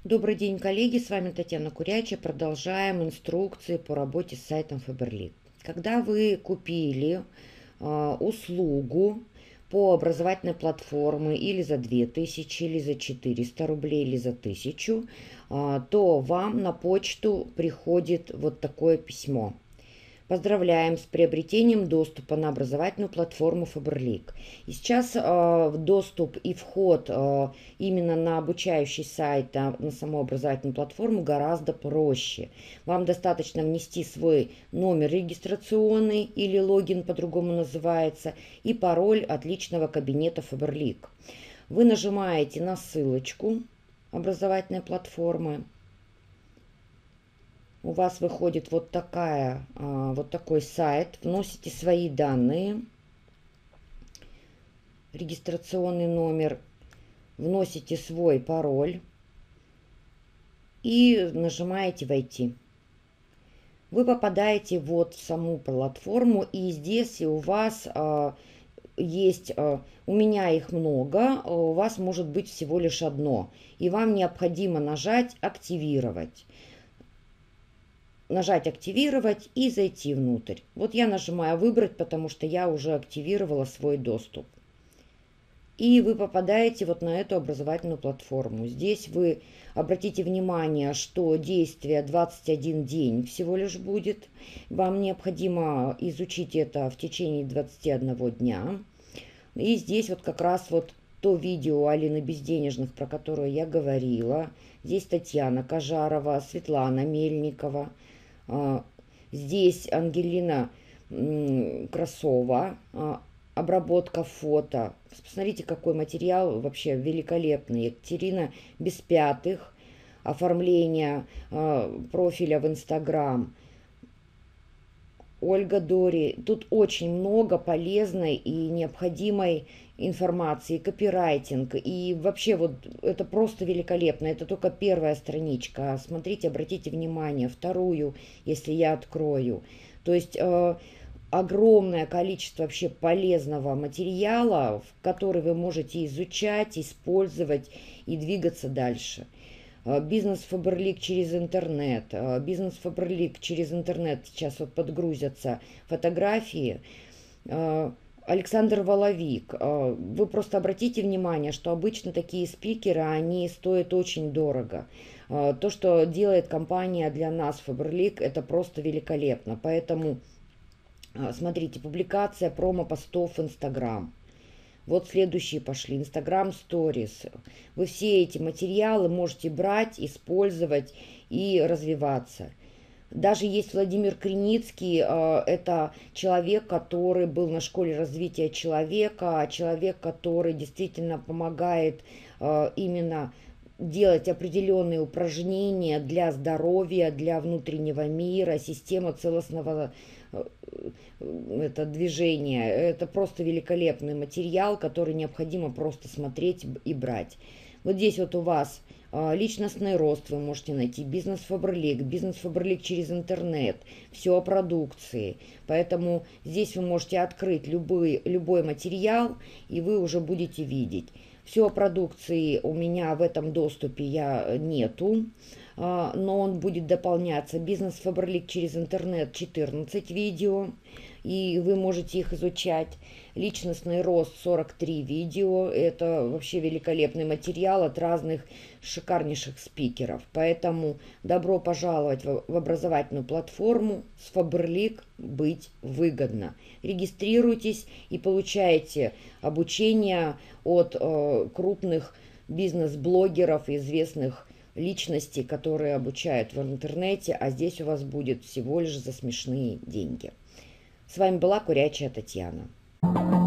Добрый день, коллеги! С вами Татьяна Курячая. Продолжаем инструкции по работе с сайтом Faberlic. Когда вы купили услугу по образовательной платформе или за 2000, или за 400 рублей, или за 1000, то вам на почту приходит вот такое письмо. Поздравляем с приобретением доступа на образовательную платформу Faberlic. И сейчас доступ и вход именно на обучающий сайт, на саму образовательную платформу гораздо проще. Вам достаточно внести свой номер регистрационный или логин по-другому называется и пароль от личного кабинета Faberlic. Вы нажимаете на ссылочку образовательной платформы. У вас выходит вот такой сайт. Вносите свои данные, регистрационный номер, вносите свой пароль и нажимаете «Войти». Вы попадаете вот в саму платформу, и здесь у вас есть, у меня их много, у вас может быть всего лишь одно. И вам необходимо нажать «Активировать». Нажать «Активировать» и зайти внутрь. Вот я нажимаю «Выбрать», потому что я уже активировала свой доступ. И вы попадаете вот на эту образовательную платформу. Здесь вы обратите внимание, что действие 21 день всего лишь будет. Вам необходимо изучить это в течение 21 дня. И здесь вот как раз вот то видео Алины Безденежных, про которое я говорила. Здесь Татьяна Кожарова, Светлана Мельникова. Здесь Ангелина Красова, обработка фото. Посмотрите, какой материал вообще великолепный. Екатерина Беспятых, оформление профиля в Инстаграм. Ольга Дори. Тут очень много полезной и необходимой информации, копирайтинг. И вообще вот это просто великолепно. Это только первая страничка. Смотрите, обратите внимание, вторую, если я открою. То есть огромное количество вообще полезного материала, который вы можете изучать, использовать и двигаться дальше. Бизнес Faberlic через интернет. Бизнес Faberlic через интернет. Сейчас вот подгрузятся фотографии. Александр Воловик. Вы просто обратите внимание, что обычно такие спикеры, они стоят очень дорого. То, что делает компания для нас Faberlic, это просто великолепно. Поэтому смотрите, публикация промо-постов в Инстаграм. Вот следующие пошли. Инстаграм Stories. Вы все эти материалы можете брать, использовать и развиваться. Даже есть Владимир Криницкий, это человек, который был на школе развития человека, человек, который действительно помогает именно делать определенные упражнения для здоровья, для внутреннего мира, система целостного движения. Это просто великолепный материал, который необходимо просто смотреть и брать. Вот здесь вот у вас личностный рост вы можете найти, бизнес Faberlic через интернет, все о продукции. Поэтому здесь вы можете открыть любой материал, и вы уже будете видеть. Все о продукции у меня в этом доступе нету, но он будет дополняться. Бизнес Faberlic через интернет 14 видео, и вы можете их изучать. Личностный рост 43 видео. Это вообще великолепный материал от разных шикарнейших спикеров. Поэтому добро пожаловать в образовательную платформу. С Faberlic быть выгодно. Регистрируйтесь и получайте обучение от крупных бизнес-блогеров, известных личностей, которые обучают в интернете, а здесь у вас будет всего лишь за смешные деньги. С вами была Курячая Татьяна.